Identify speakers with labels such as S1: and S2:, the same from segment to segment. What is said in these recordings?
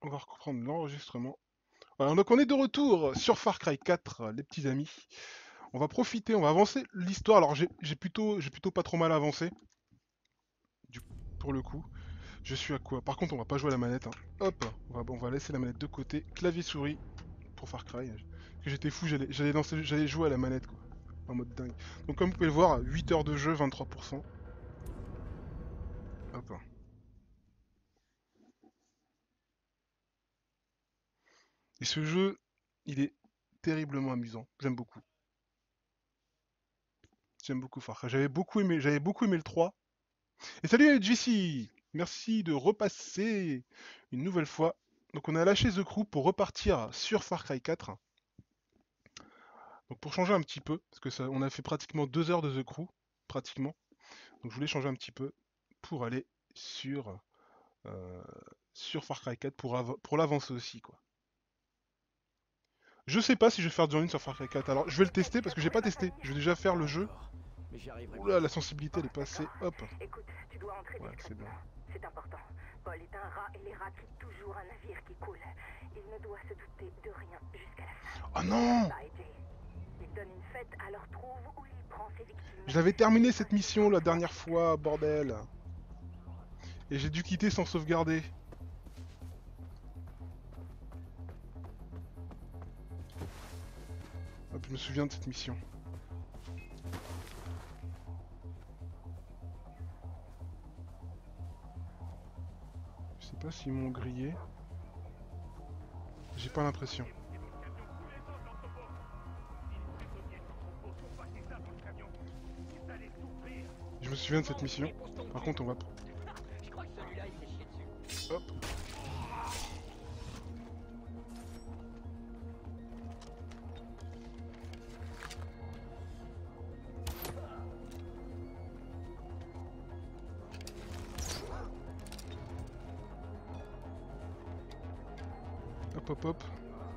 S1: On va reprendre l'enregistrement. Voilà, donc on est de retour sur Far Cry 4, les petits amis. On va profiter, on va avancer l'histoire. Alors j'ai plutôt pas trop mal avancé, du, pour le coup. Je suis à quoi? Par contre, on va pas jouer à la manette, hein. Hop, on va laisser la manette de côté. Clavier souris pour Far Cry. Parce que j'étais fou, j'allais jouer à la manette, quoi. En mode dingue. Donc comme vous pouvez le voir, 8 heures de jeu, 23%. Hop. Et ce jeu, il est terriblement amusant. J'aime beaucoup. J'aime beaucoup Far Cry. J'avais beaucoup aimé le 3. Et salut JC! Merci de repasser une nouvelle fois. Donc on a lâché The Crew pour repartir sur Far Cry 4. Donc pour changer un petit peu, parce que ça, on a fait pratiquement 2 heures de The Crew, pratiquement. Donc je voulais changer un petit peu pour aller sur, euh, sur Far Cry 4 pour l'avancer aussi, quoi. Je sais pas si je vais faire du en sur Far Cry 4. Alors je vais le tester parce que j'ai pas testé. Je vais déjà faire le jeu.
S2: D'accord. Mais j'y arriverai
S1: Oula, la
S2: bientôt.
S1: sensibilité elle est passée. Hop.
S3: Écoute, tu dois entrer
S1: Ouais, c'est bon.
S3: discrètement. C'est important. Paul est un rat et les rats quittent toujours un navire qui coule. Il ne doit se douter de rien jusqu'à la fin.
S1: Oh non!
S3: Ça a été. Il donne une fête à leur trouve où il prend ses victimes.
S1: J'avais terminé cette mission la dernière fois, bordel. Et j'ai dû quitter sans sauvegarder. Hop, je me souviens de cette mission. Je sais pas s'ils m'ont grillé. J'ai pas l'impression. Je me souviens de cette mission. Par contre, on va...
S2: Je crois que celui-là, il s'est chié dessus.
S1: Hop. Hop, hop, hop.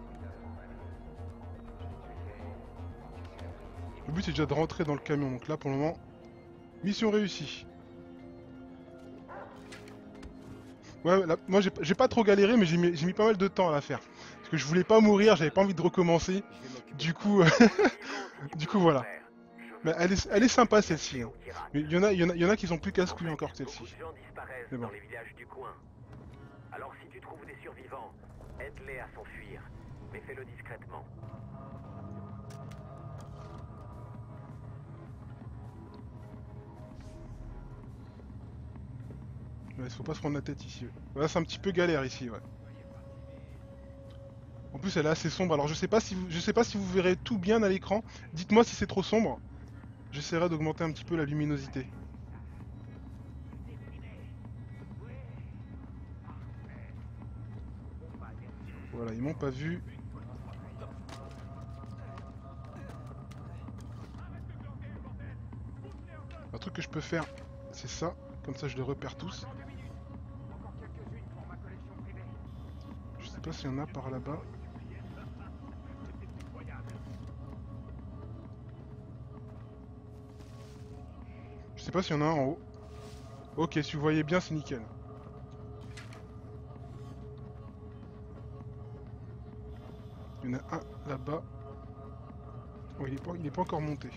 S1: Le but c'est déjà de rentrer dans le camion. Donc là, pour le moment, mission réussie. Ouais, là, moi j'ai pas trop galéré, mais j'ai mis pas mal de temps à la faire. Parce que je voulais pas mourir, j'avais pas envie de recommencer.
S2: Je vais m'occuper
S1: Du
S2: de ça.
S1: coup,
S3: Si tu
S1: du
S3: veux,
S1: coup
S3: mon
S1: voilà.
S3: frère.
S1: Mais elle est sympa celle-ci, hein. Mais il y en a qui sont plus casse-couilles encore que
S3: Beaucoup
S1: celle-ci.
S3: de gens disparaissent
S1: Mais bon.
S3: dans les villages du coin. Alors si tu trouves des survivants, aide-les à s'enfuir. Mais fais-le discrètement.
S1: Ouais, faut pas se prendre la tête ici. Ouais. Voilà, c'est un petit peu galère ici, ouais. En plus, elle est assez sombre. Alors, je sais pas si vous verrez tout bien à l'écran. Dites-moi si c'est trop sombre. J'essaierai d'augmenter un petit peu la luminosité. Voilà, ils m'ont pas vu. Un truc que je peux faire, c'est ça. Comme ça, je les repère tous. Je sais pas s'il y en a par là-bas. Je sais pas s'il y en a un en haut. Ok, si vous voyez bien, c'est nickel. Il y en a un là-bas. Oh, il est pas encore monté.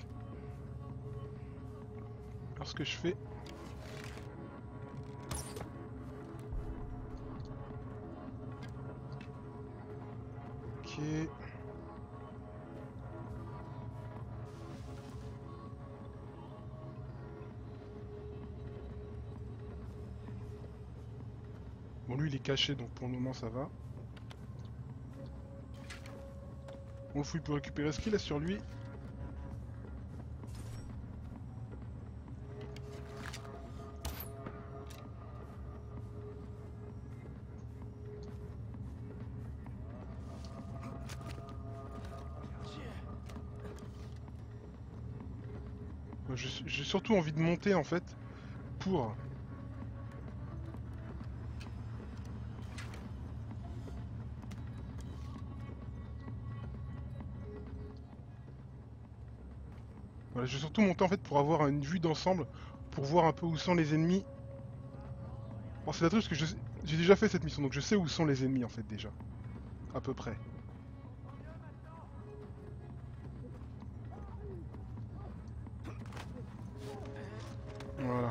S1: Alors ce que je fais... Ok... Bon, lui, il est caché, donc pour le moment, ça va. On le fouille pour récupérer ce qu'il a sur lui. Moi, j'ai surtout envie de monter, en fait, pour... Voilà, je vais surtout monter, en fait, pour avoir une vue d'ensemble, pour voir un peu où sont les ennemis. Bon, c'est la truc, parce que J'ai déjà fait cette mission, donc je sais où sont les ennemis en fait déjà. À peu près. Voilà.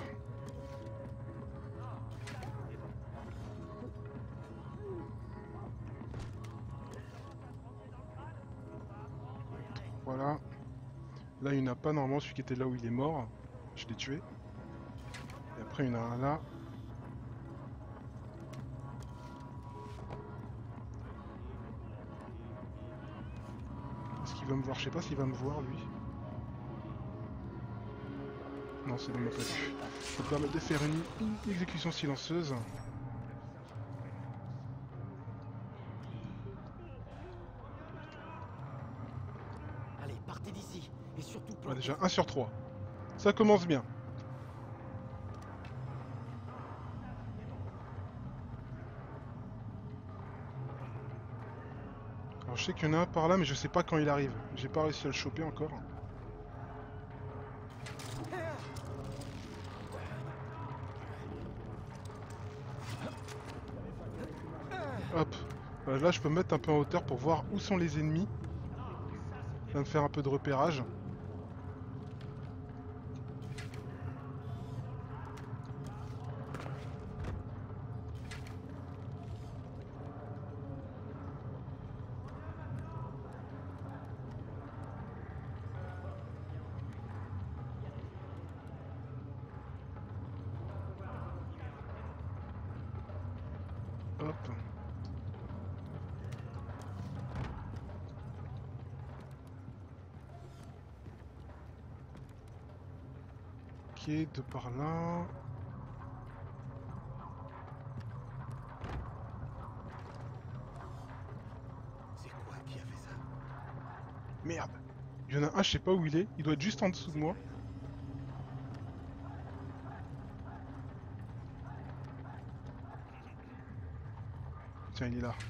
S1: Voilà. Là, il n'y en a pas normalement, celui qui était là où il est mort. Je l'ai tué. Et après, il y en a un là. Est-ce qu'il va me voir? Je sais pas s'il va me voir, lui. Non, c'est bon, il m'a pas vu. Ça me permet de faire une exécution silencieuse.
S2: Allez, partez d'ici. Et surtout
S1: Ah,
S2: plantez.
S1: déjà 1 sur 3. Ça commence bien. Alors je sais qu'il y en a un par là, mais je sais pas quand il arrive. J'ai pas réussi à le choper encore. Hop. Là, je peux me mettre un peu en hauteur pour voir où sont les ennemis. Ça va me faire un peu de repérage. Hop. Ok, de par là.
S2: C'est quoi qui a fait ça?
S1: Merde. Il y en a un, je sais pas où il est. Il doit être juste en dessous de moi. Tiens, il est là.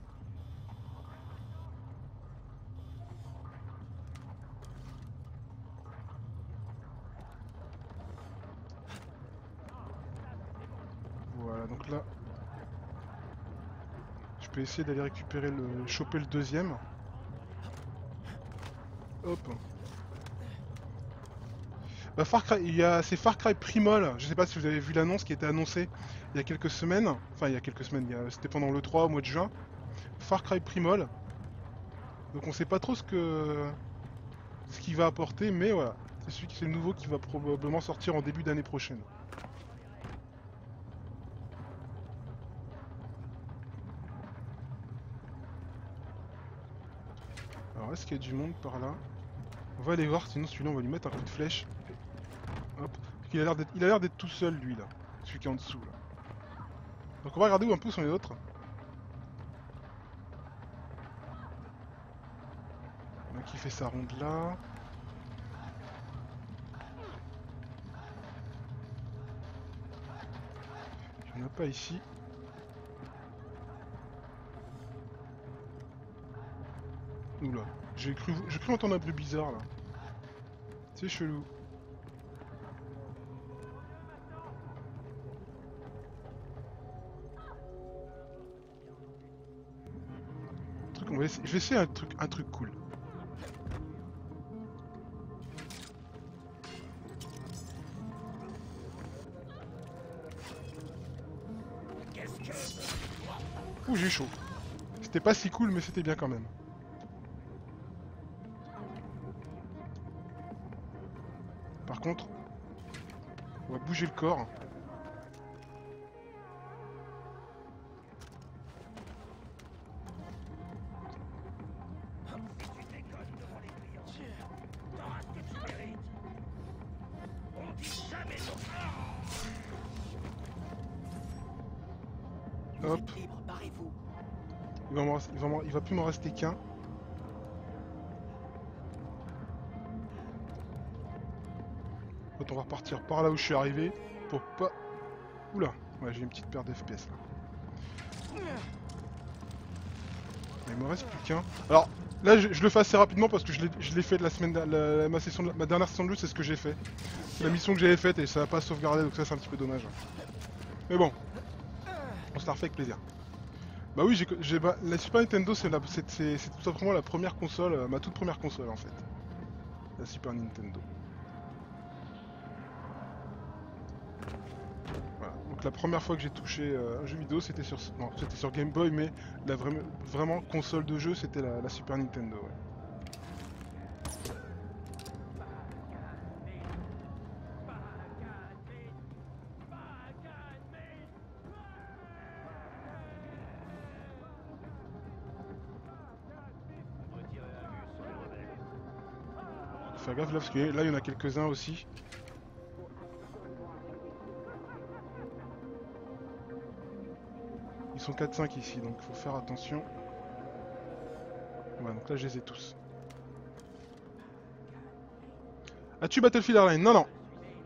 S1: Voilà, donc là... Je peux essayer d'aller récupérer le... choper le deuxième. Hop. Bah, Far Cry, c'est Far Cry Primal. Je sais pas si vous avez vu l'annonce qui était annoncée il y a quelques semaines. Enfin, il y a quelques semaines, c'était pendant le 3 au mois de juin. Far Cry Primal. Donc on sait pas trop ce qu'il va apporter, mais voilà. C'est le nouveau qui va probablement sortir en début d'année prochaine. Alors est-ce qu'il y a du monde par là? On va aller voir, sinon celui-là on va lui mettre un coup de flèche. Hop. Il a l'air d'être tout seul lui là. Celui qui est en dessous là. Donc on va regarder où un peu sont les autres. Donc il fait sa ronde là. Il n'y en a pas ici. Oula, j'ai cru entendre un bruit bizarre là. C'est chelou. Je vais essayer un truc cool. Ouh, j'ai chaud. C'était pas si cool, mais c'était bien quand même. Par contre, on va bouger le corps. Hop. Il va plus m'en rester qu'un. On va repartir par là où je suis arrivé pour pas... Oula, ouais, j'ai une petite perte d'FPS là. Il me reste plus qu'un. Alors là je le fais assez rapidement parce que je l'ai fait de la semaine ma dernière session de jeu, c'est ce que j'ai fait. C'est la mission que j'avais faite et ça n'a pas sauvegardé, donc ça c'est un petit peu dommage. Mais bon, je te la refais avec plaisir. Bah oui, la Super Nintendo, c'est tout simplement la première console, ma toute première console en fait. La Super Nintendo. Voilà. Donc la première fois que j'ai touché un jeu vidéo, c'était sur, non, c'était sur Game Boy, mais vraiment console de jeu, c'était la Super Nintendo. Ouais. Faut faire gaffe là, parce que là, il y en a quelques-uns aussi. Ils sont 4-5 ici, donc il faut faire attention. Voilà, donc là, je les ai tous. As-tu Battlefield Hardline? Non, non.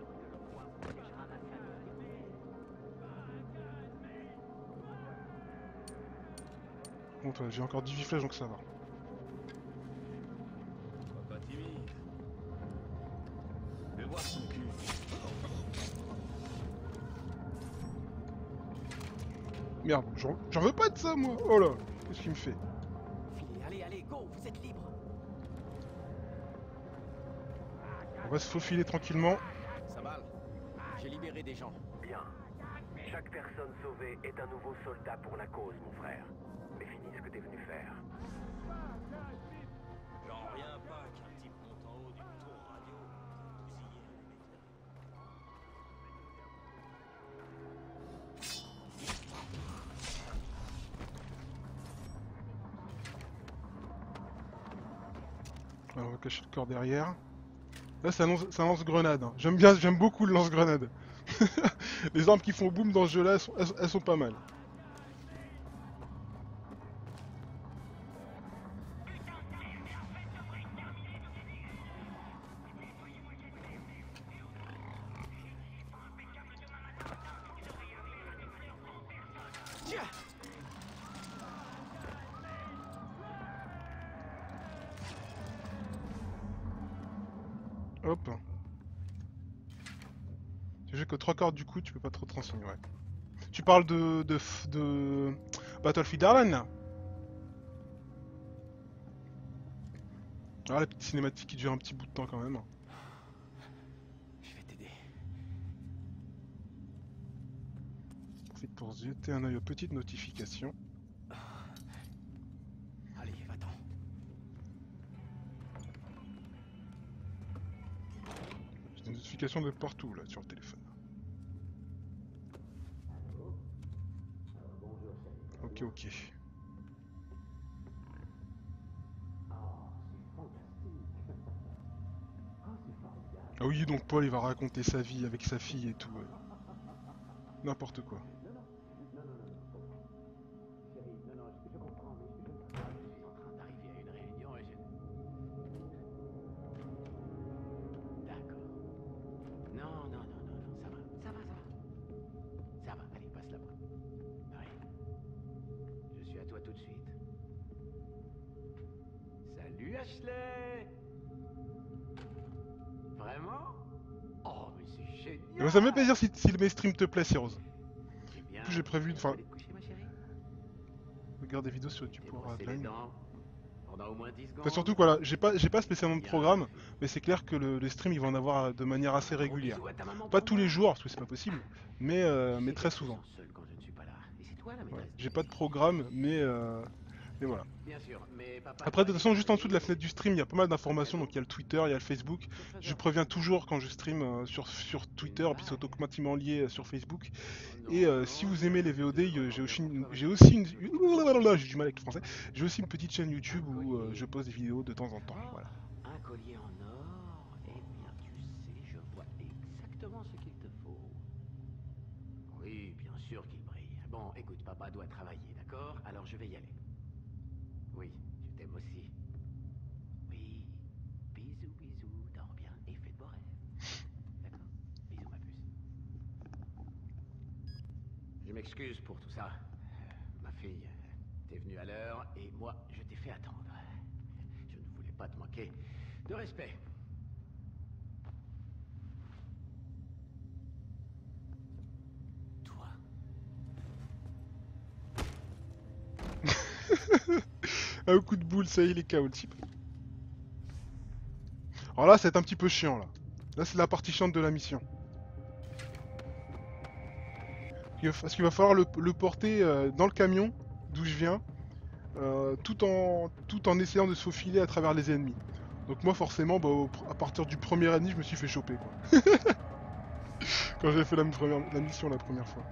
S1: Bon, toi, j'ai encore 18 flèches, donc ça va.
S2: Sois pas timide. Fais voir son cul.
S1: Merde, j'en veux pas de ça, moi. Oh là, qu'est-ce qu'il me fait?
S2: Filez, allez, allez, go, vous êtes libre.
S1: On va se faufiler tranquillement.
S2: Sabal, j'ai libéré des gens.
S4: Bien. Chaque personne sauvée est un nouveau soldat pour la cause, mon frère. Mais finis ce que t'es venu faire.
S2: J'en reviens pas qu'un type monte en haut d'une tour radio pour bousiller un émetteur.
S1: Alors, on va cacher le corps derrière. Là, c'est un lance-grenade. Hein. J'aime beaucoup le lance-grenade. Les armes qui font boum dans ce jeu-là, elles sont pas mal.
S2: Tiens.
S1: Hop. C'est juste que 3 quarts du coup, tu peux pas trop te renseigner, ouais. Tu parles de Battlefield Hardline là? Ah, la petite cinématique qui dure un petit bout de temps quand même.
S2: Je vais t'aider.
S1: Profite pour jeter un œil aux petites notifications.
S2: Allez, va-t'en.
S1: J'ai des notifications de partout là sur le téléphone. Ok, ok. Ah oui, donc Paul il va raconter sa vie avec sa fille et tout. N'importe quoi.
S2: D'accord. Non, non, non, non, non, ça va, ça va, ça va. Ça va, allez, passe là-bas. Allez. Je suis à toi tout de suite. Salut Ashley. Vraiment? Oh, mais c'est génial.
S1: Et moi, ça me fait plaisir si mes streams te plaît, Cyrose.
S2: Eh bien,
S1: En plus, j'ai prévu de.
S2: tu vas
S1: Enfin,
S2: aller te coucher, ma chérie?
S1: regarde des vidéos sur YouTube
S2: Et
S1: pour
S2: brosser les
S1: Hardline.
S2: dents pendant au moins 10
S1: Enfin,
S2: secondes.
S1: surtout, voilà, j'ai pas spécialement de
S2: Bien
S1: programme,
S2: fait.
S1: mais c'est clair que les streams ils vont en avoir de manière assez
S2: Un gros
S1: régulière.
S2: bisou à ta maman
S1: Pas
S2: pour
S1: tous les
S2: moi.
S1: jours, parce que c'est pas possible, mais
S2: Tu sais
S1: très
S2: qu'elle se
S1: souvent.
S2: sent seule quand je ne suis pas là. Et c'est toi la
S1: Ouais.
S2: maîtresse
S1: J'ai
S2: de
S1: pas de
S2: vie.
S1: programme, mais voilà.
S2: Bien sûr, mais papa
S1: Après, de
S2: doit
S1: toute
S2: aller
S1: façon, juste en dessous de la
S2: travailler.
S1: fenêtre du stream, il y a pas mal d'informations. Donc, il y a le Twitter, il y a le Facebook.
S2: Sur
S1: Je
S2: Trésor.
S1: préviens toujours quand je stream sur Twitter, et puis c'est
S2: blague.
S1: automatiquement lié sur Facebook.
S2: Oh
S1: Et
S2: non,
S1: si
S2: non,
S1: vous
S2: je
S1: aimez
S2: vais
S1: les
S2: rien te
S1: VOD,
S2: dire,
S1: j'ai aussi une. J'ai du mal avec le français. J'ai aussi une petite chaîne YouTube où je pose des vidéos de temps en temps.
S2: Oh,
S1: Voilà.
S2: un collier en or. Eh bien, tu sais, je vois exactement ce qu'il te faut. Oui, bien sûr qu'il brille. Bon, écoute, papa doit travailler, d'accord? Alors je vais y aller. Oui, je t'aime aussi. Oui, bisous, bisous, dors bien et fais de beaux rêves. D'accord? Bisous, ma puce. Je m'excuse pour tout ça. Ma fille, t'es venue à l'heure et moi, je t'ai fait attendre. Je ne voulais pas te manquer de respect. Toi,
S1: Un coup de boule, ça y est, il est KO le type. Alors là, c'est un petit peu chiant là. Là, c'est la partie chiante de la mission. Parce qu'il va falloir le porter dans le camion, d'où je viens, tout en essayant de se faufiler à travers les ennemis. Donc moi, forcément, bah, à partir du premier ennemi, je me suis fait choper, quoi. Quand j'ai fait la mission la première fois.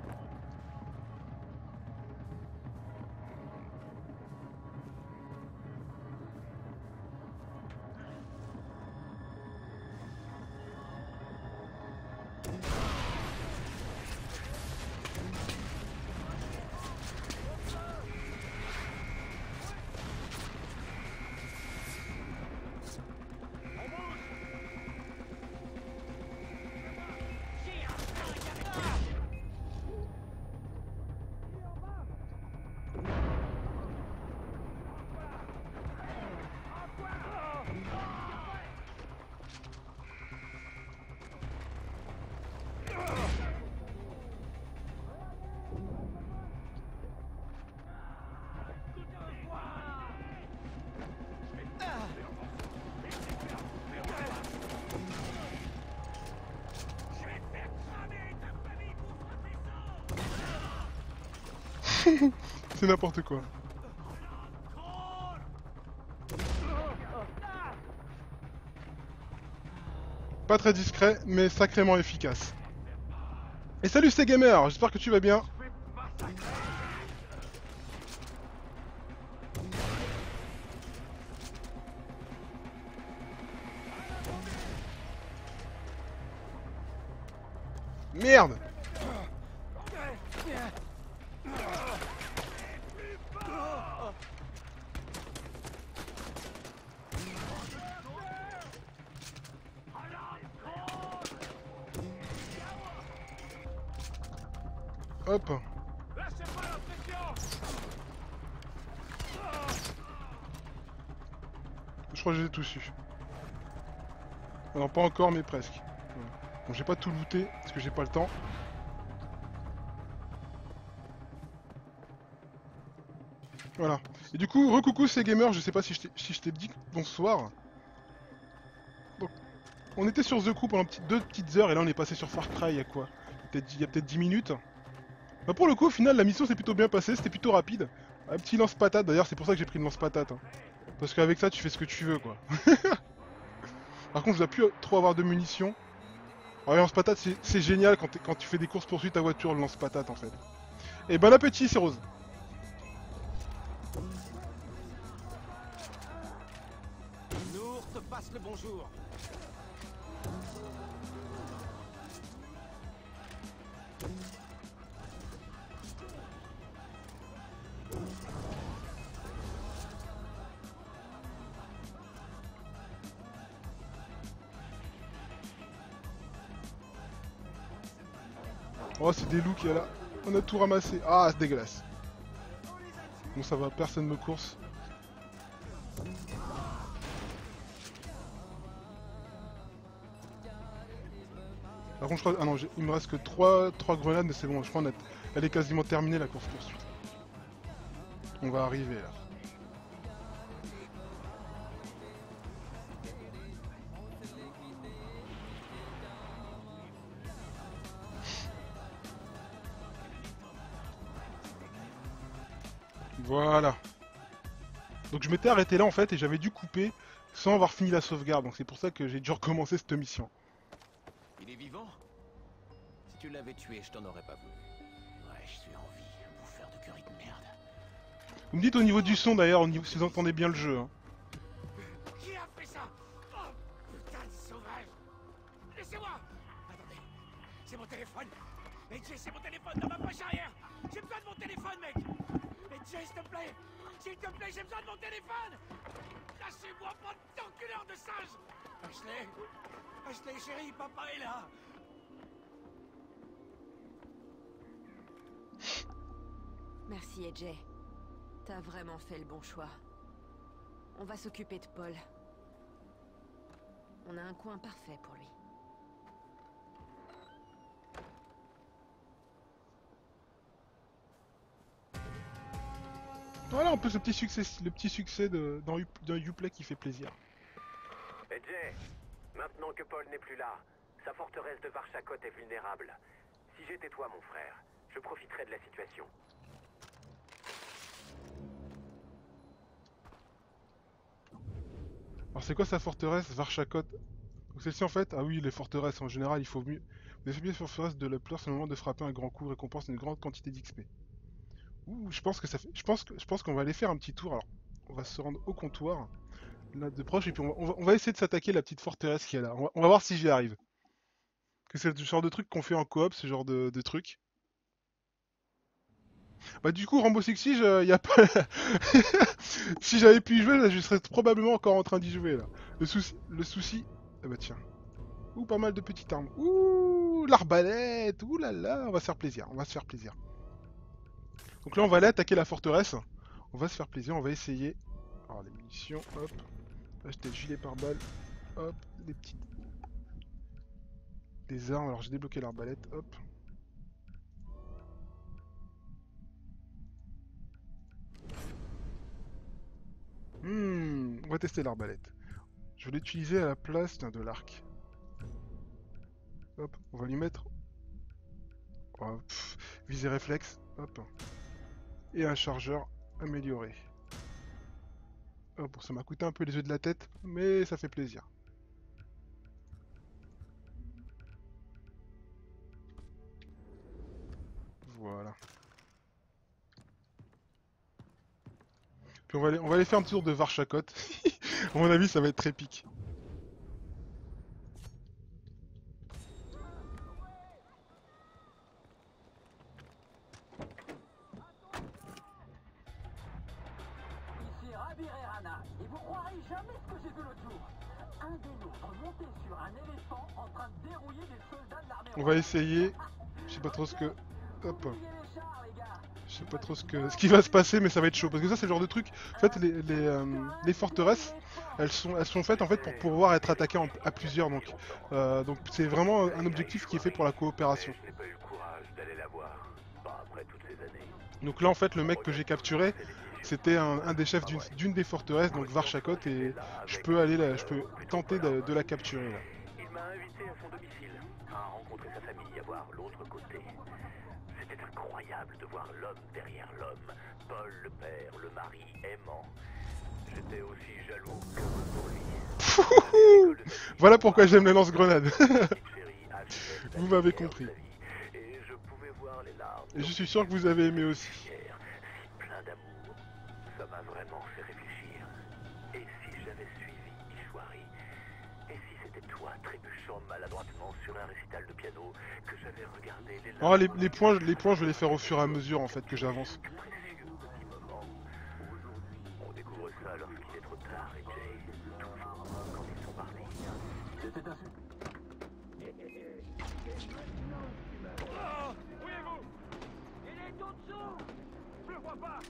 S1: C'est n'importe quoi. Pas très discret, mais sacrément efficace. Et salut c'est gamer, j'espère que tu vas bien. Merde! Hop. Je crois que j'ai tout su. Alors pas encore mais presque. Voilà. Bon j'ai pas tout looté parce que j'ai pas le temps. Voilà. Et du coup, recoucou c'est gamer, je sais pas si je t'ai dit bonsoir. Donc, on était sur The Crew pendant deux petites heures et là on est passé sur Far Cry il y a quoi? Il y a peut-être 10 minutes. Bah pour le coup au final la mission s'est plutôt bien passée, c'était plutôt rapide. Un petit lance-patate, d'ailleurs c'est pour ça que j'ai pris le lance-patate. Hein. Parce qu'avec ça tu fais ce que tu veux quoi. Par contre je dois plus trop avoir de munitions. Ouais, le lance-patate c'est génial quand tu fais des courses poursuites à voiture, le lance-patate en fait. Et bon appétit c'est Rose.
S5: Nour te passe le bonjour.
S1: Oh c'est des loups qu'il y a là. On a tout ramassé. Ah c'est dégueulasse. Bon ça va, personne me course. Par contre je crois... Ah non, il me reste que 3 grenades mais c'est bon, je crois elle est quasiment terminée la course poursuite. On va arriver là. Voilà. Donc je m'étais arrêté là en fait et j'avais dû couper sans avoir fini la sauvegarde. Donc c'est pour ça que j'ai dû recommencer cette mission.
S5: Il est vivant? Si tu l'avais tué, je t'en aurais pas voulu. Ouais, je suis en vie, bouffeur de curry de merde.
S1: Vous me dites au niveau du son d'ailleurs, si vous entendez bien le jeu. Hein.
S5: Qui a fait ça? Oh, putain de sauvage! Laissez-moi! Attendez, c'est mon téléphone! Mais Jay, c'est mon téléphone dans ma poche arrière! J'ai besoin de mon téléphone, mec! Mais Jay, s'il te plaît! S'il te plaît, j'ai besoin de mon téléphone! Lâchez-moi, pas d'enculeur de singe! Ashley! Ashley, chérie, papa est là!
S6: Merci, AJ. T'as vraiment fait le bon choix. On va s'occuper de Paul. On a un coin parfait pour lui.
S1: Voilà, en plus le petit succès d'un Uplay qui fait plaisir.
S4: Et Jay, maintenant que Paul n'est plus là, sa forteresse de Varchakot est vulnérable. Si j'étais toi, mon frère, je profiterais de la situation.
S1: Alors c'est quoi sa forteresse, Varchakot? Donc celle-ci en fait, ah oui, les forteresses en général, il faut mieux. Vous avez forteresse de la peur, c'est le moment de frapper un grand coup, récompense une grande quantité d'XP. Ouh, je pense que ça fait. Je pense qu'on va aller faire un petit tour. Alors, on va se rendre au comptoir, là de proche, et puis on va essayer de s'attaquer à la petite forteresse qui est là. On va voir si j'y arrive. Que c'est le genre de truc qu'on fait en coop, ce genre de truc. Bah du coup, Rainbow Six Siege, y a pas... si j'avais pu y jouer, là, je serais probablement encore en train d'y jouer là. Le souci... Ah bah tiens. Ouh, pas mal de petites armes. Ouh, l'arbalète. Ouh là là, on va se faire plaisir. On va se faire plaisir. Donc là, on va aller attaquer la forteresse. On va se faire plaisir, on va essayer. Alors les munitions, hop. Acheter le gilet pare-balles. Hop, les petites... Les armes, alors j'ai débloqué l'arbalète, hop. On va tester l'arbalète. Je vais l'utiliser à la place de l'arc. Hop, on va lui mettre... Oh, visée réflexe, hop. Et un chargeur amélioré. Hop, ça m'a coûté un peu les yeux de la tête, mais ça fait plaisir. Voilà. Puis on va aller faire un tour de Varchakot. À mon avis, ça va être très épique.
S7: Ici Rabir Erana, et vous croirez jamais ce que j'ai vu l'autre jour. Un des nôtres monté sur un éléphant en train de dérouiller des soldats de l'armée.
S1: On va essayer. Je sais pas trop ce que... Hop. Je sais pas trop ce qui va se passer, mais ça va être chaud. Parce que ça, c'est le genre de truc... En fait, les forteresses, elles sont faites en fait pour pouvoir être attaquées à plusieurs. Donc c'est vraiment un objectif qui est fait pour la coopération.
S4: Je n'ai pas eu le courage d'aller la voir. Pas après toutes ces années.
S1: Donc là, en fait, le mec que j'ai capturé, c'était un des chefs d'une des forteresses, donc Varchakot, et je peux tenter de la capturer là.
S4: Il m'a invité à son domicile, à rencontrer sa famille, à voir l'autre côté. C'était incroyable de voir l'homme derrière l'homme, Paul le père, le mari aimant. J'étais aussi jaloux qu'heureux pour lui.
S1: Voilà pourquoi j'aime les lance-grenades. Vous m'avez compris.
S4: Et je pouvais voir les larmes.
S1: Et je suis sûr que vous avez aimé aussi.
S4: Fier, si plein d'amour. Ça m'a vraiment fait réfléchir. Et si j'avais suivi Ishwari? Et si c'était toi trébuchant maladroitement sur un récital de piano que j'avais regardé les
S1: Oh, les points, je vais les faire au fur et à mesure en fait que j'avance.
S4: précieux petits moments. Aujourd'hui, on découvre ça lorsqu'il est trop tard et Jay, toujours quand ils sont partis.
S7: C'était un succès.
S5: Oh, où est-vous? Il est en dessous. Je le vois pas.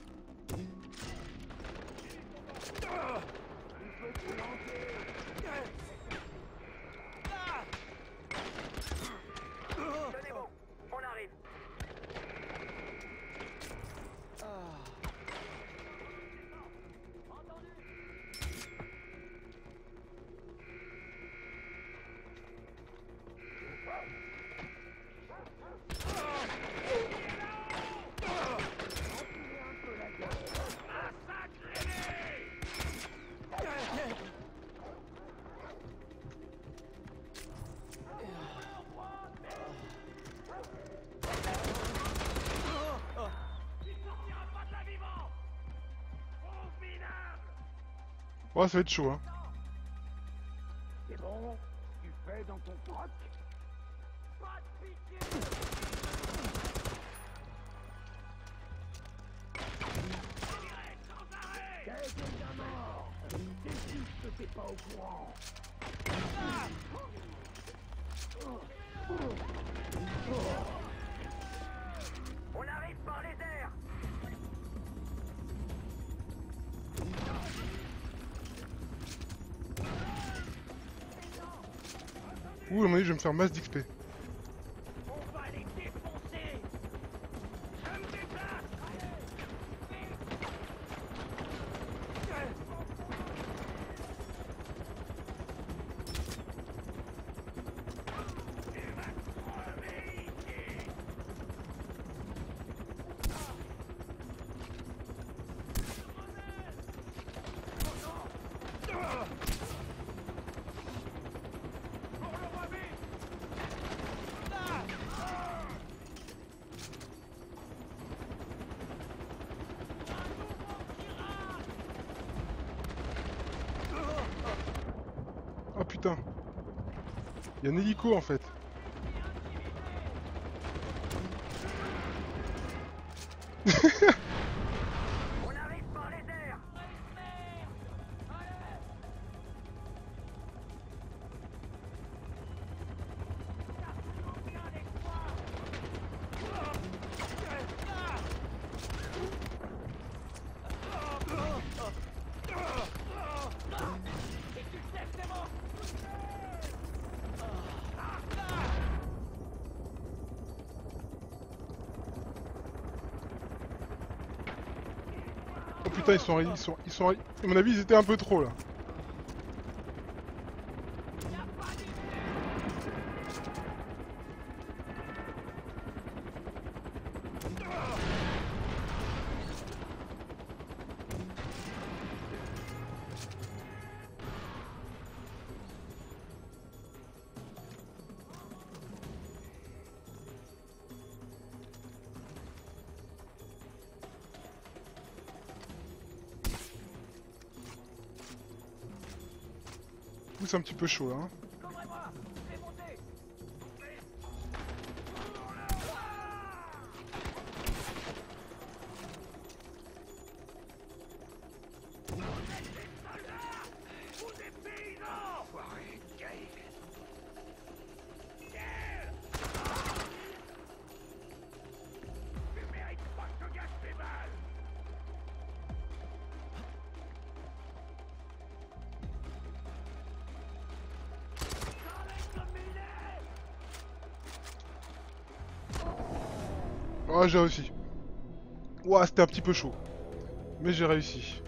S4: Tenez bon, on arrive.
S1: Oh, ça va être chaud hein.
S5: C'est bon, tu fais dans ton troc. Pas de pitié. Quelqu'un mort. Décide que t'es pas au courant.
S4: On arrive par les airs.
S1: Ouh, à mon avis, je vais me faire masse d'XP.
S5: On va les défoncer. Je me déplace.
S1: putain. Il y a un hélico en fait.
S4: On arrive par les airs.
S1: Oh putain, à mon avis, ils étaient un peu trop là. C'est un petit peu chaud là. Hein. Oh, j'ai réussi. Ouah, c'était un petit peu chaud. Mais j'ai réussi.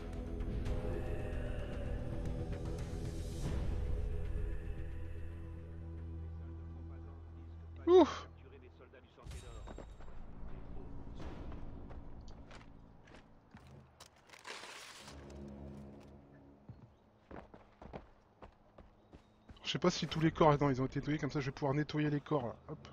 S1: Ouf. Je sais pas si tous les corps, attends, ils ont été nettoyés, comme ça je vais pouvoir nettoyer les corps là. Hop.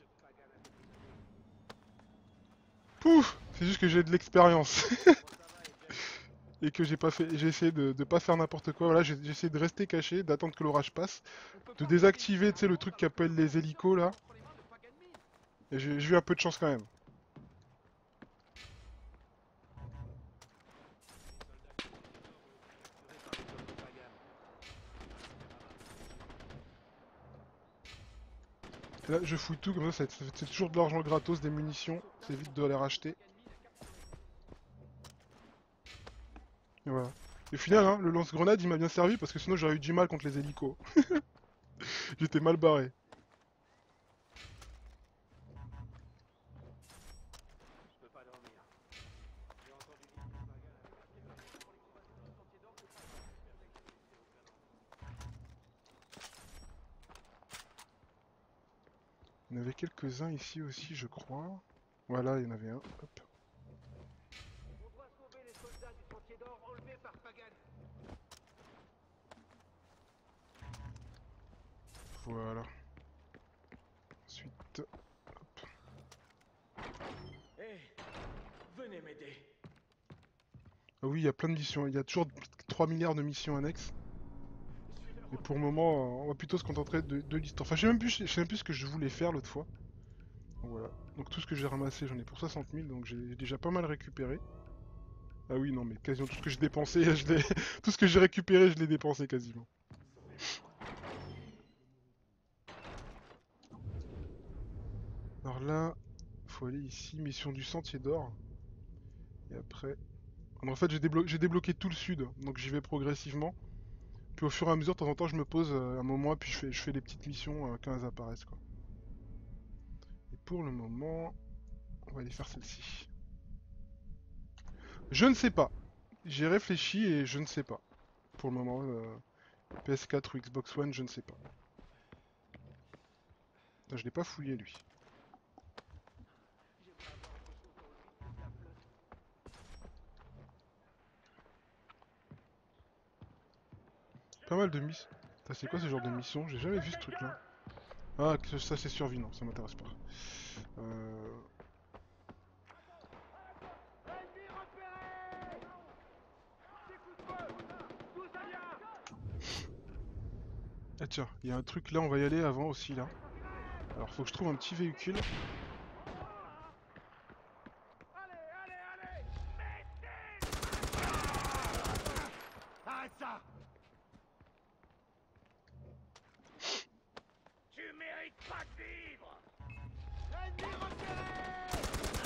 S1: Pouf. C'est juste que j'ai de l'expérience. Et que j'ai pas fait, j'ai essayé de pas faire n'importe quoi. Voilà, j'ai essayé de rester caché, d'attendre que l'orage passe, de désactiver, tu sais, le truc qui appelle les hélicos là. Et j'ai eu un peu de chance quand même. Et là, je fouille tout comme ça, c'est toujours de l'argent gratos, des munitions, c'est vite de les racheter. Et voilà. Et au final, hein, le lance-grenade il m'a bien servi parce que sinon j'aurais eu du mal contre les hélicos. J'étais mal barré. Il y en avait quelques-uns ici aussi, je crois. Voilà, il y en avait un. Hop.
S5: On doit sauver les soldats du Sentier d'Or enlevés par Pagan.
S1: Voilà. Ensuite. Hop.
S5: Hé, venez m'aider.
S1: Ah oui, il y a plein de missions. Il y a toujours 3 milliards de missions annexes. Mais pour le moment, on va plutôt se contenter de l'histoire. Enfin, je sais même plus ce que je voulais faire l'autre fois. Donc voilà. Donc tout ce que j'ai ramassé, j'en ai pour 60 000, donc j'ai déjà pas mal récupéré. Ah oui, non, mais quasiment tout ce que j'ai dépensé, tout ce que j'ai récupéré, je l'ai dépensé quasiment. Alors là, faut aller ici, mission du Sentier d'Or. Et après... En fait, j'ai débloqué tout le sud, donc j'y vais progressivement. Puis au fur et à mesure, de temps en temps, je me pose un moment, puis je fais des petites missions quand elles apparaissent, quoi. Et pour le moment, on va aller faire celle-ci. Je ne sais pas. J'ai réfléchi et je ne sais pas. Pour le moment, PS4 ou Xbox One, je ne sais pas. Je l'ai pas fouillé, lui. Pas mal de missions. C'est quoi ce genre de mission? J'ai jamais vu ce truc-là. Ah, ça c'est survie, non, ça m'intéresse pas. Ah tiens, il y a un truc là, on va y aller avant aussi là. Alors faut que je trouve un petit véhicule.
S5: Arrête ça! Tu mérites pas de vivre! Ennemi repéré!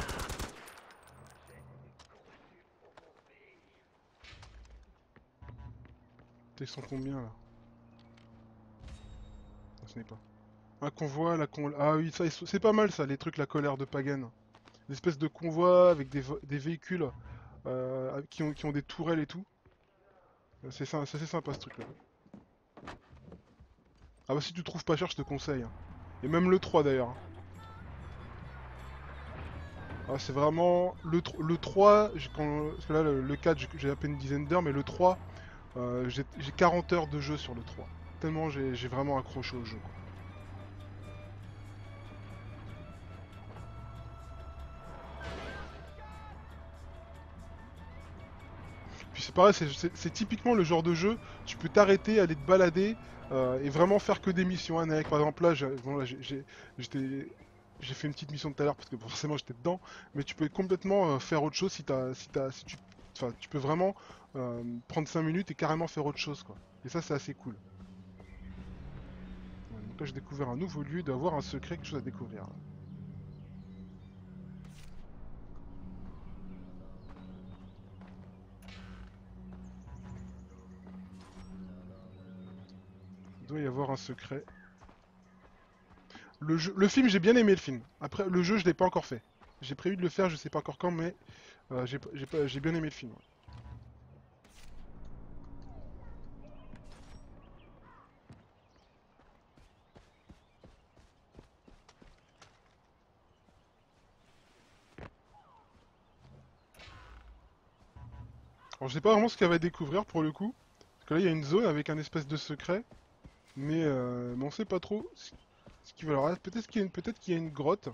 S1: Ils sont combien là? Non, ce n'est pas. Un convoi, ah oui, ça, c'est pas mal ça, les trucs, la colère de Pagan. Une espèce de convoi avec des véhicules qui ont des tourelles et tout. C'est assez sympa ce truc là. Ah bah si tu trouves pas cher, je te conseille, hein. Et même le 3 d'ailleurs, hein. Ah, c'est vraiment le 3, parce que là le 4 j'ai à peine une dizaine d'heures, mais le 3, j'ai 40 heures de jeu sur le 3. Tellement j'ai vraiment accroché au jeu, quoi. Puis c'est pareil, c'est typiquement le genre de jeu, tu peux t'arrêter, aller te balader et vraiment faire que des missions annexes. Par exemple là, j'ai fait une petite mission tout à l'heure parce que forcément j'étais dedans, mais tu peux complètement faire autre chose si tu, enfin, tu peux vraiment prendre 5 minutes et carrément faire autre chose, quoi. Et ça c'est assez cool. Ouais, donc là j'ai découvert un nouveau lieu, d'avoir un secret, quelque chose à découvrir. Il doit y avoir un secret. Le film, j'ai bien aimé le film. Après, le jeu, je l'ai pas encore fait. J'ai prévu de le faire, je sais pas encore quand, mais j'ai bien aimé le film, ouais. Alors, je sais pas vraiment ce qu'elle va découvrir pour le coup. Parce que là, il y a une zone avec un espèce de secret. Mais on sait pas trop ce qu'il va leur. Peut-être qu'il y a une grotte.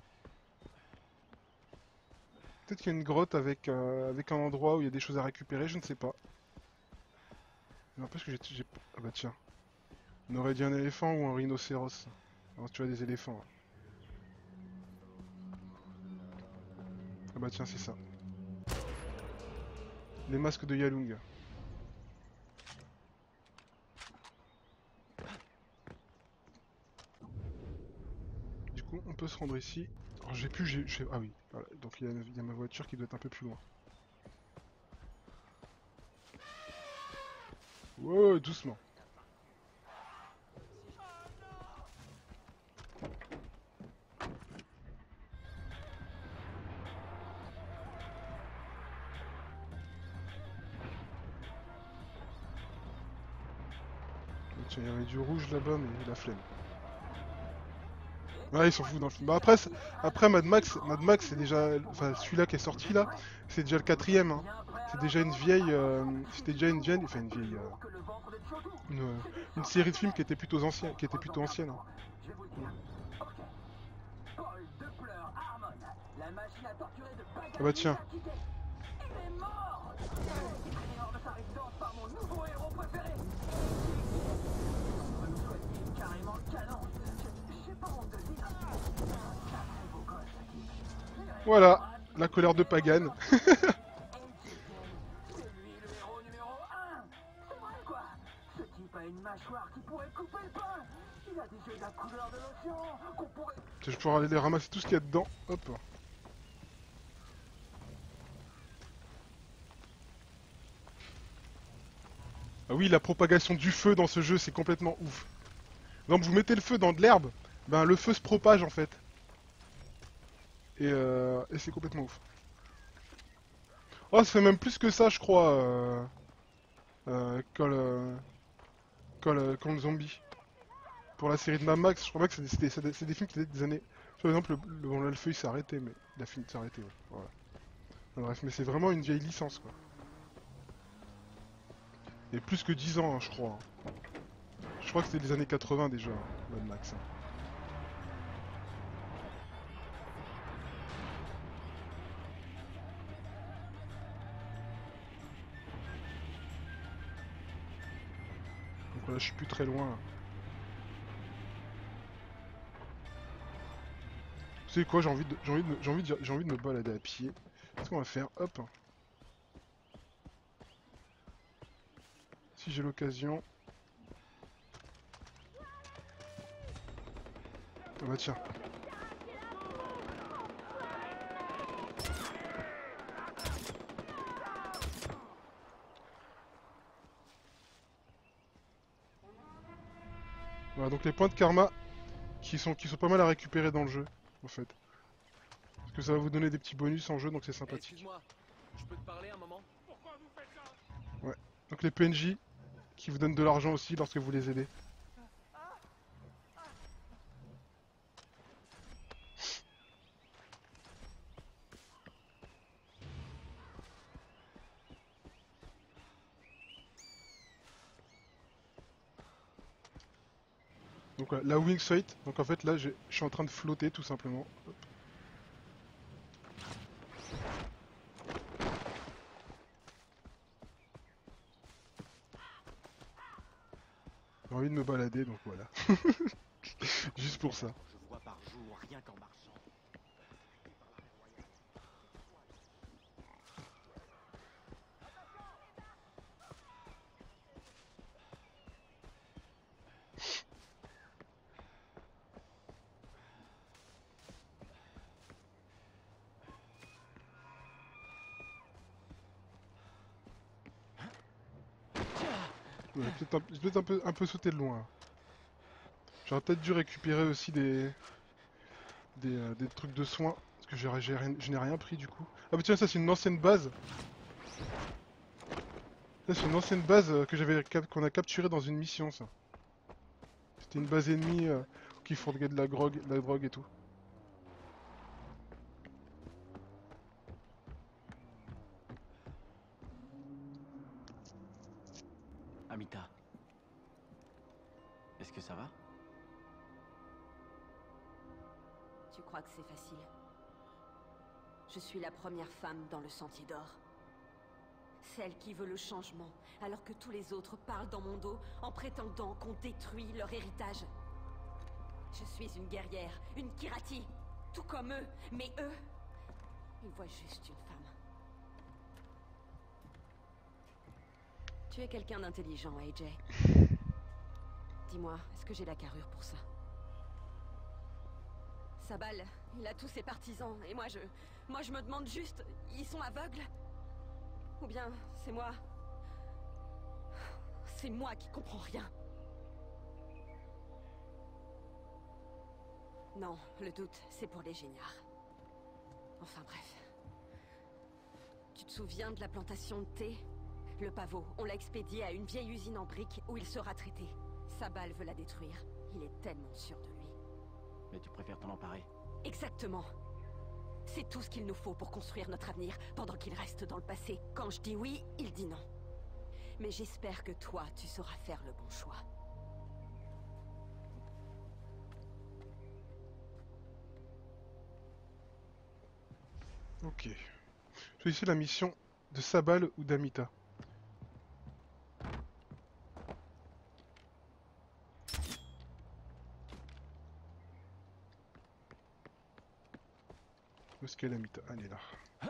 S1: Peut-être qu'il y a une grotte avec un endroit où il y a des choses à récupérer, je ne sais pas. N'empêche que Ah bah tiens. On aurait dit un éléphant ou un rhinocéros. Alors tu as des éléphants, là. Ah bah tiens, c'est ça. Les masques de Yalung. Du coup, on peut se rendre ici. Alors j'ai plus, ah oui, voilà. Donc il y a ma voiture qui doit être un peu plus loin. Wow, doucement. Tiens, il y avait du rouge là-bas, mais la flemme. Ouais, ils s'en foutent dans le film. Bah après Mad Max c'est déjà, enfin celui-là qui est sorti là, c'est déjà le quatrième, hein. C'est déjà une vieille, c'était déjà une vieille, enfin une vieille, une série de films qui était plutôt ancienne, hein.
S7: Je vous le dis. Ok. Paul Depleur Harmon, la machine à torturer de
S1: Ah
S7: Pagan
S1: bah tiens.
S7: a quitté. Il est mort. Il est hors de sa résidence par mon nouveau héros préféré. On va nous soigner carrément le canon. Je sais pas où on devine. Sacré beau gosse, ce type.
S1: Voilà, la colère de Pagan.
S7: C'est lui le héros numéro 1. C'est vrai quoi. Ce type a une mâchoire qui pourrait couper le pain. Il a des yeux de la couleur de l'océan qu'on pourrait...
S1: Je vais pouvoir aller ramasser tout ce qu'il y a dedans. Hop. Ah oui, la propagation du feu dans ce jeu, c'est complètement ouf. Donc vous mettez le feu dans de l'herbe, ben le feu se propage en fait. Et c'est complètement ouf. Oh, ça fait même plus que ça, je crois, Call Zombie. Pour la série de Mad Max, je crois pas que c'est des films qui datent des années... Par exemple, bon, là, le feu il s'est arrêté, mais il a fini de s'arrêter, ouais. Voilà. Enfin, bref, mais c'est vraiment une vieille licence, quoi. Et plus que 10 ans, hein, je crois, hein. Je crois que c'était des années 80 déjà, hein, Mad Max, hein. Donc là, je suis plus très loin, hein. C'est quoi, j'ai envie de me balader à pied. Qu'est-ce qu'on va faire? Hop. Si j'ai l'occasion. Ah bah tiens. Voilà, donc les points de karma qui sont pas mal à récupérer dans le jeu, en fait. Parce que ça va vous donner des petits bonus en jeu, donc c'est sympathique.
S8: Excuse-moi, je peux te parler un moment?
S1: Ouais. Donc les PNJ qui vous donnent de l'argent aussi lorsque vous les aidez. Donc voilà, la wingsuit, donc en fait là je suis en train de flotter tout simplement. Hop. J'ai envie de me balader donc voilà. Juste pour ça.
S8: Je vois par jour, rien qu'en marchant.
S1: Ouais, j'ai peut-être un peu sauté de loin. J'aurais peut-être dû récupérer aussi des trucs de soins. Parce que je n'ai rien pris du coup. Ah bah tiens, ça c'est une ancienne base. Ça c'est une ancienne base qu'on a capturée dans une mission ça. C'était une base ennemie qui fourguait de la drogue et tout.
S8: Amita. Est-ce que ça va?
S6: Tu crois que c'est facile? Je suis la première femme dans le Sentier d'Or. Celle qui veut le changement, alors que tous les autres parlent dans mon dos en prétendant qu'on détruit leur héritage. Je suis une guerrière, une Kirati, tout comme eux, mais eux, ils voient juste une femme. Tu es quelqu'un d'intelligent, AJ. Dis-moi, est-ce que j'ai la carrure pour ça? Sabal, il a tous ses partisans, et moi je me demande juste, ils sont aveugles? Ou bien, c'est moi... C'est moi qui comprends rien. Non, le doute, c'est pour les géniards. Enfin bref. Tu te souviens de la plantation de thé? Le pavot, on l'a expédié à une vieille usine en briques où il sera traité. Sabal veut la détruire. Il est tellement sûr de lui.
S8: Mais tu préfères t'en emparer?
S6: Exactement. C'est tout ce qu'il nous faut pour construire notre avenir, pendant qu'il reste dans le passé. Quand je dis oui, il dit non. Mais j'espère que toi, tu sauras faire le bon choix.
S1: Ok. Choisissez la mission de Sabal ou d'Amita. Où est-ce qu'elle est Amita? Elle est là.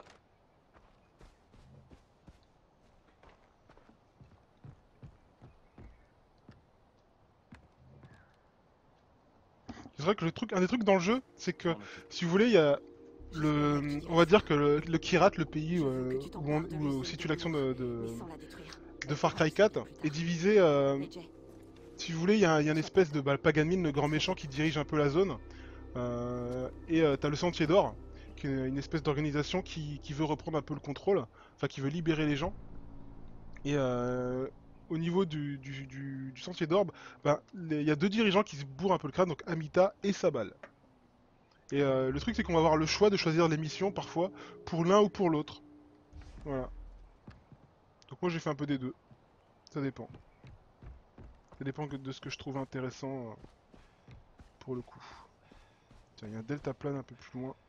S1: C'est vrai que un des trucs dans le jeu, c'est que si vous voulez, il y a on va dire que le Kyrat, le pays où se situe l'action de Far Cry 4, est divisé. Si vous voulez, il y a une espèce de Paganmin, le grand méchant, qui dirige un peu la zone. Et t'as le Sentier d'Or, qui est une espèce d'organisation qui veut reprendre un peu le contrôle, enfin qui veut libérer les gens. Et au niveau du Sentier d'Or, il y a deux dirigeants qui se bourrent un peu le crâne, donc Amita et Sabal. Et le truc c'est qu'on va avoir le choix de choisir les missions parfois pour l'un ou pour l'autre. Voilà. Donc moi j'ai fait un peu des deux. Ça dépend. Ça dépend de ce que je trouve intéressant pour le coup. Tiens, il y a un deltaplane un peu plus loin.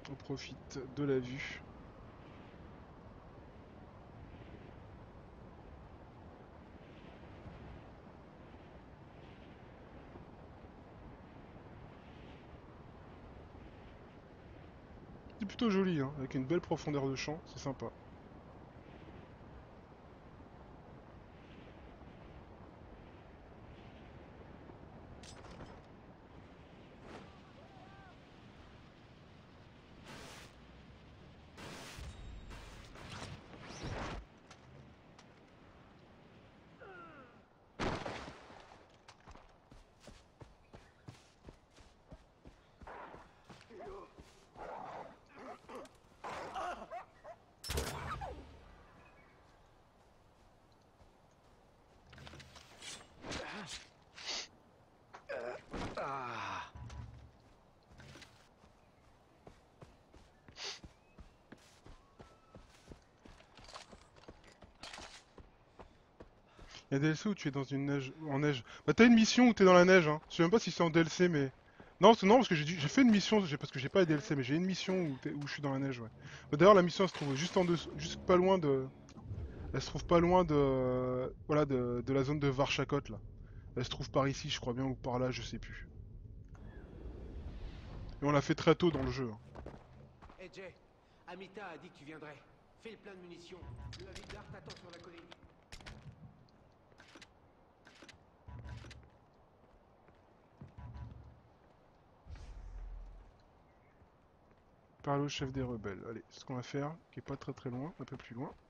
S1: On profite de la vue. C'est plutôt joli, hein, avec une belle profondeur de champ, c'est sympa. Il y a des DLC où tu es dans une neige, en neige. Bah t'as une mission où t'es dans la neige, hein. Je sais même pas si c'est en DLC, mais... Non, non parce que j'ai fait une mission, parce que j'ai pas les DLC, mais j'ai une mission où je suis dans la neige, ouais. Bah, d'ailleurs la mission elle se trouve juste en dessous, juste pas loin de... Elle se trouve pas loin de... Voilà, de la zone de Varchakot, là. Elle se trouve par ici, je crois bien, ou par là, je sais plus. Et on l'a fait très tôt dans le jeu, hein.
S2: Hey Jay, Amita a dit que tu viendrais. Fais le plein de munitions. Le Havildar t'attend sur la colline.
S1: Parle au chef des rebelles. Allez, c'est ce qu'on va faire, qui est pas très très loin, un peu plus loin.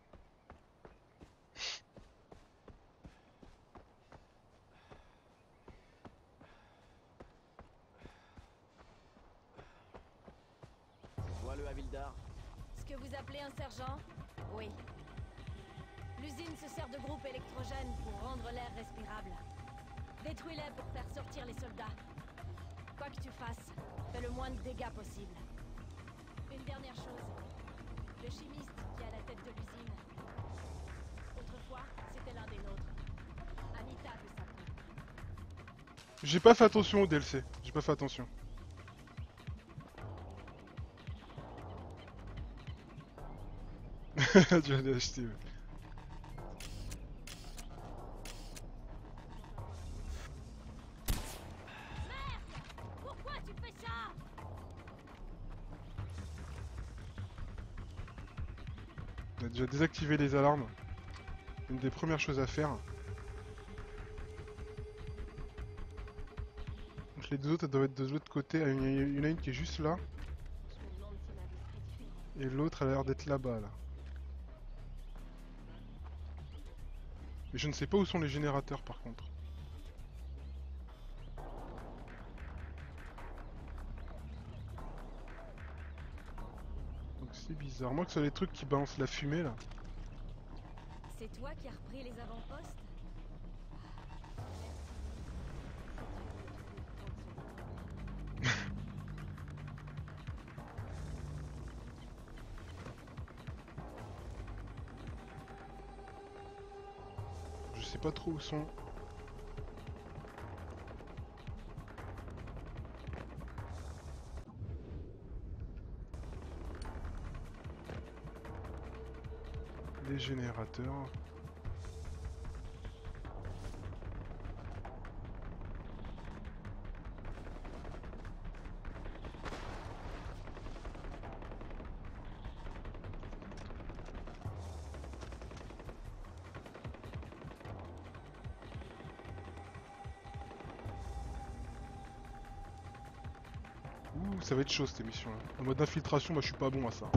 S8: Vois le Havildar.
S6: Ce que vous appelez un sergent? Oui. L'usine se sert de groupes électrogènes pour rendre l'air respirable. Détruis-les pour faire sortir les soldats. Quoi que tu fasses, fais le moins de dégâts possible. Une dernière chose. Le chimiste qui est à la tête de l'usine. Autrefois, c'était l'un des nôtres. Anita veut sa peau.
S1: J'ai pas fait attention au DLC, j'ai pas fait attention. Tu vas l'acheter, ouais.
S6: Pourquoi tu fais ça?
S1: On a déjà désactivé les alarmes. Une des premières choses à faire. Donc les deux autres elles doivent être de l'autre côté. Il y en a une qui est juste là.
S6: Je me demande si ma vie serait différente.
S1: Et l'autre a l'air d'être là-bas, là. Mais je ne sais pas où sont les générateurs par contre. Donc c'est bizarre. Moi que ce soit les trucs qui balancent la fumée là.
S6: C'est toi qui as repris les avant-postes?
S1: Je sais pas trop où sont. Les générateurs. Ouh, ça va être chaud cette émission là. En mode infiltration, moi je suis pas bon à ça.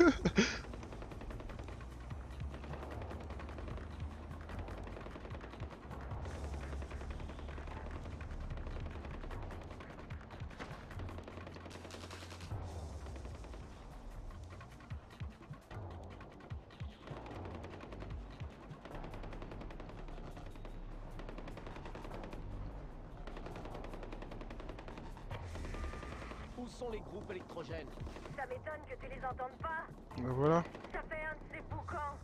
S8: Où sont les groupes électrogènes?
S3: Ça m'étonne que tu les entendes pas.
S1: Bah voilà.
S3: Ça fait un de ces boucans.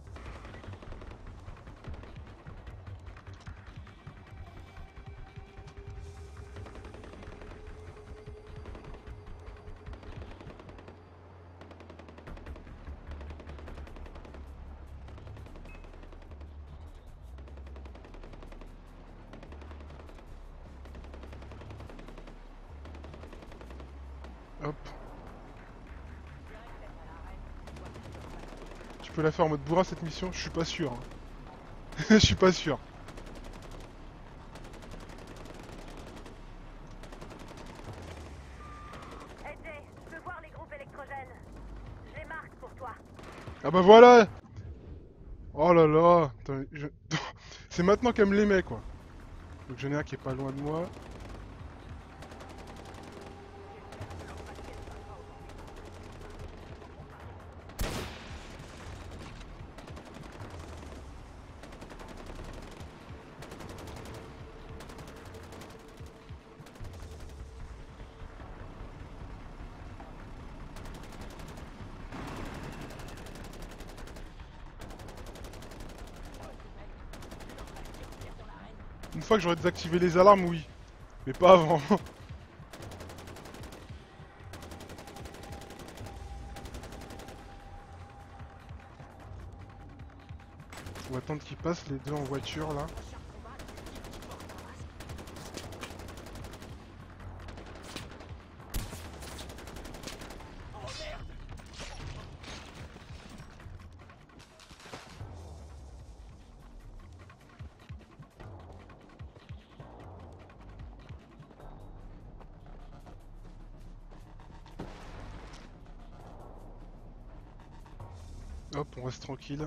S1: Hop. Tu peux la faire en mode bourrin cette mission? Je suis pas sûr. Hein. Je suis pas sûr.
S3: Hey Jay, je peux voir les groupes électrogènes. Je les marque pour toi.
S1: Ah bah voilà. Oh là là. Attends, c'est maintenant qu'elle me les met quoi. Donc j'en ai un qui est pas loin de moi. Une fois que j'aurai désactivé les alarmes, oui. Mais pas avant. On va attendre qu'ils passent les deux en voiture là. Hop, on reste tranquille.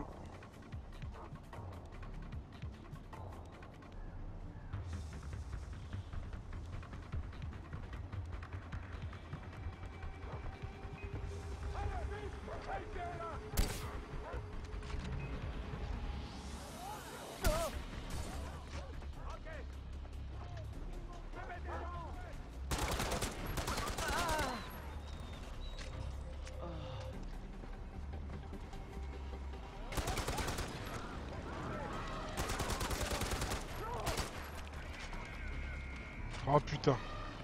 S1: Oh putain.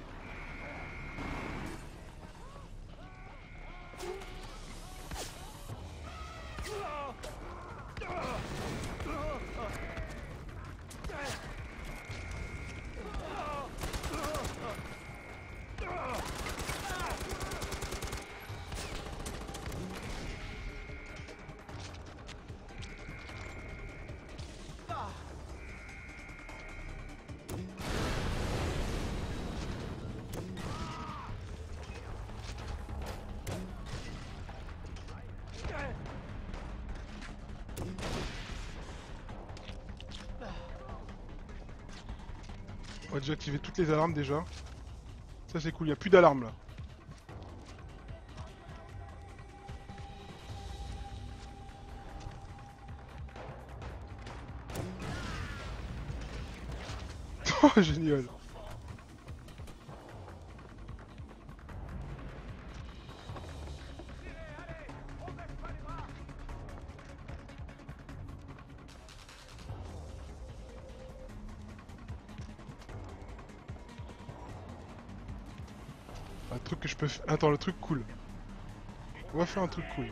S1: On va déjà activer toutes les alarmes déjà. Ça c'est cool, il n'y a plus d'alarme là. Oh génial. Un truc que je peux faire. Attends, le truc cool. On va faire un truc cool.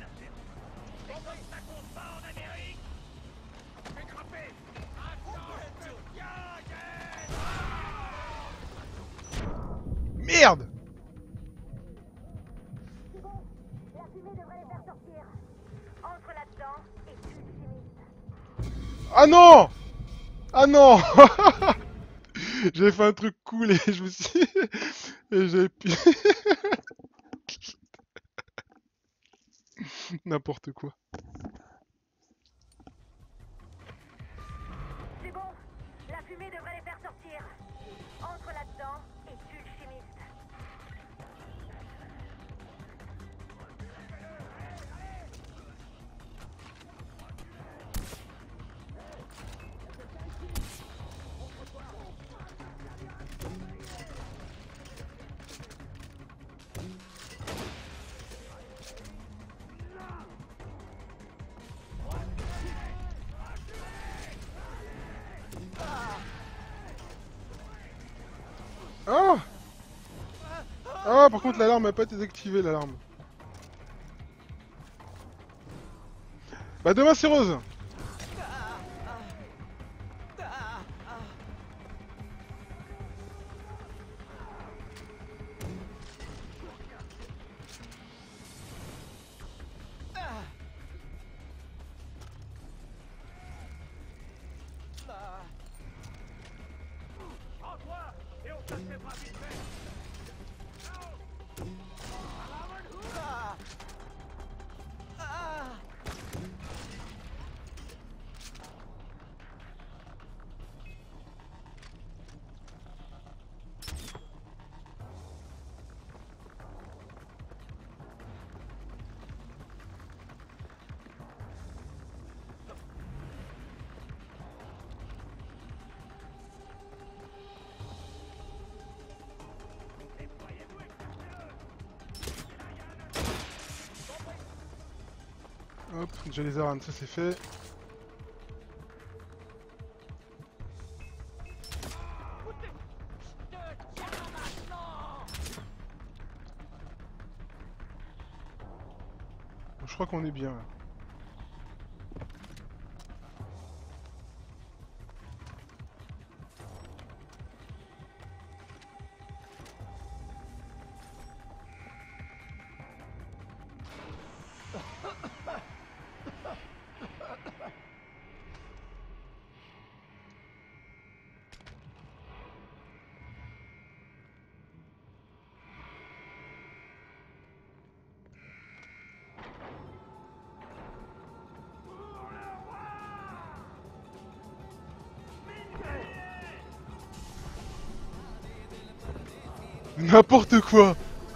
S1: Merde!
S3: C'est bon, la fumée devrait les faire sortir. Entre là-dedans et tue le chimiste.
S1: Ah non! Ah non! J'avais fait un truc cool et je me suis... et j'avais pu... N'importe quoi.
S3: C'est bon, la fumée devrait les faire sortir. Entre là-dedans et tue le chimiste.
S1: Ah! Ah, par contre, l'alarme n'a pas été désactivée, l'alarme. Bah, demain, c'est rose! Hop, déjà les aranes, ça c'est fait. Je crois qu'on est bien là. N'importe quoi.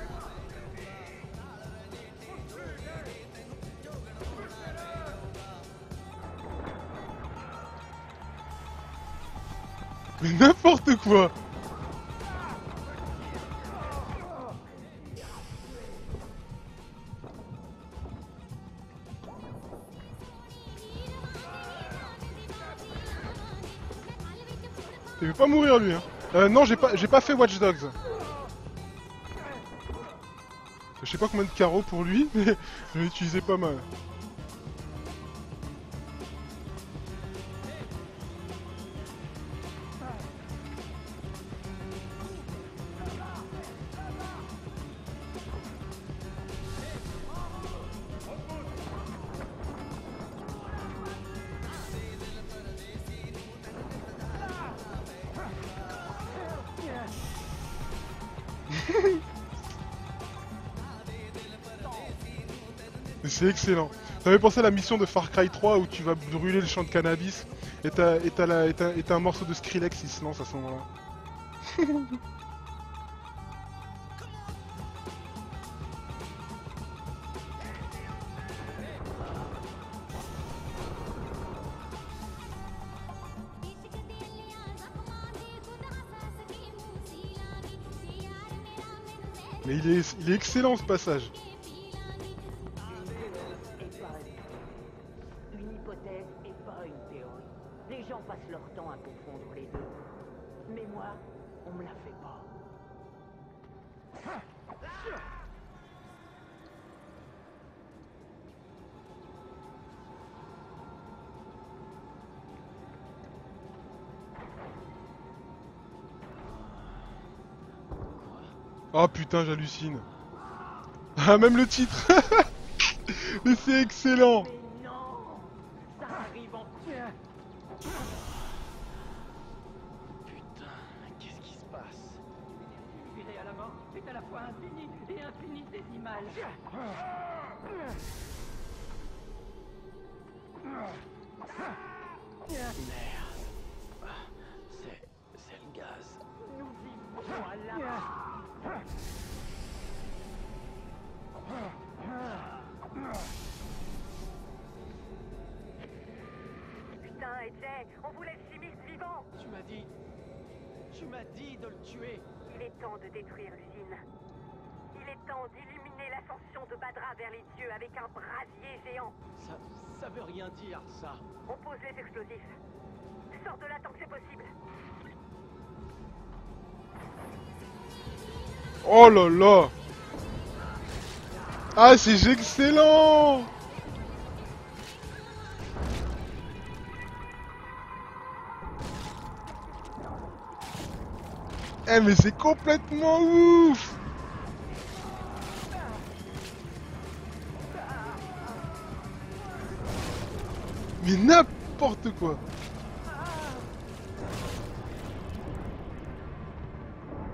S1: Mais n'importe quoi. Il veut pas mourir lui hein. Non j'ai pas fait Watch Dogs. Je sais pas combien de carreaux pour lui, mais je l'ai utilisé pas mal. C'est excellent. Ça m'avait pensé à la mission de Far Cry 3 où tu vas brûler le champ de cannabis et t'as un morceau de Skrillex qui se lance à ce moment-là. Mais il est excellent ce passage.
S7: Une hypothèse et pas une théorie. Les gens passent leur temps à confondre les deux. Mais moi, on me la fait pas.
S1: Oh putain, j'hallucine. Ah, même le titre. Mais c'est excellent.
S7: Mais non, ça arrive en...
S8: Putain, qu'est-ce qui se passe?
S7: Viré à la mort est à la fois infini et infinitésimal.
S8: Merde. C'est le gaz.
S7: Nous vivons à la...
S3: Putain, AJ, on vous laisse chimiste vivant.
S8: Tu m'as dit de le tuer.
S3: Il est temps de détruire l'usine. Il est temps d'illuminer l'ascension de Badra vers les dieux avec un brasier géant.
S8: Ça veut rien dire, ça.
S3: On pose les explosifs. Sors de là tant que c'est possible.
S1: Oh là là. Ah, c'est excellent. Eh mais c'est complètement ouf. Mais n'importe quoi.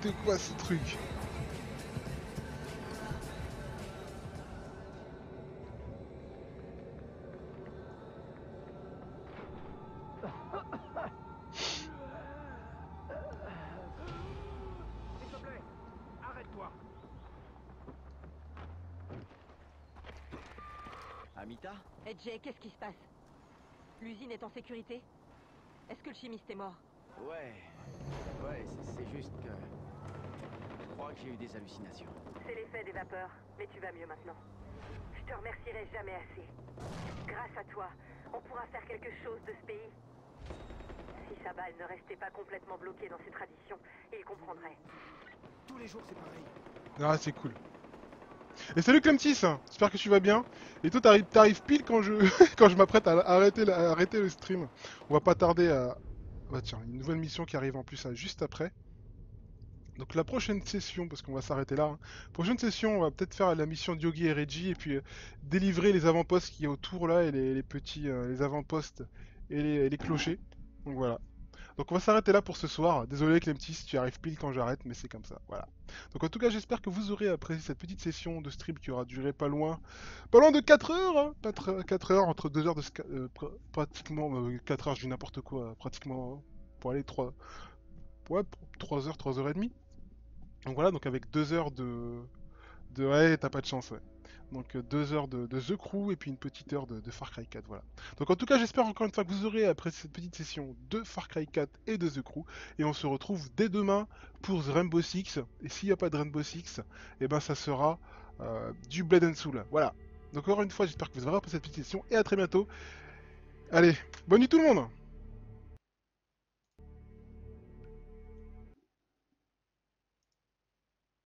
S1: n'importe quoi ce truc.
S5: S'il te plaît, arrête-toi.
S8: Amita?
S6: Eh Jay, qu'est-ce qui se passe? L'usine est en sécurité? Est-ce que le chimiste est mort?
S8: Ouais, c'est juste que... Je crois que j'ai eu des hallucinations.
S3: C'est l'effet des vapeurs, mais tu vas mieux maintenant. Je te remercierai jamais assez. Grâce à toi, on pourra faire quelque chose de ce pays. Si Sabal ne restait pas complètement bloqué dans ses traditions, il comprendrait.
S5: Tous les jours, c'est pareil.
S1: Ah, c'est cool. Et salut Clemtis, j'espère que tu vas bien. Et toi, t'arrives pile quand je, quand je m'apprête à arrêter le stream. On va pas tarder à... Bah tiens, une nouvelle mission qui arrive en plus juste après. Donc la prochaine session, parce qu'on va s'arrêter là, hein. Prochaine session, on va peut-être faire la mission d'Yogi et Reggie et puis délivrer les avant-postes qu'il y a autour là et les petits les avant-postes et les clochers. Donc voilà. Donc on va s'arrêter là pour ce soir. Désolé Clemtis, tu arrives pile quand j'arrête, mais c'est comme ça. Voilà. Donc en tout cas, j'espère que vous aurez apprécié cette petite session de stream qui aura duré pas loin de 4 heures, hein. 4 heures, entre 2 heures de pratiquement 4 heures, je dis n'importe quoi, pratiquement pour aller 3 ouais, 3 heures, 3 heures et demie. Donc voilà, donc avec 2 heures de ouais, t'as pas de chance, ouais. Donc 2 heures de The Crew et puis une petite heure de Far Cry 4, voilà. Donc en tout cas, j'espère encore une fois que vous aurez apprécié cette petite session de Far Cry 4 et de The Crew. Et on se retrouve dès demain pour The Rainbow Six. Et s'il n'y a pas de Rainbow Six, et ben ça sera du Blood and Soul. Voilà. Donc encore une fois, j'espère que vous aurez apprécié cette petite session et à très bientôt. Allez, bonne nuit tout le monde!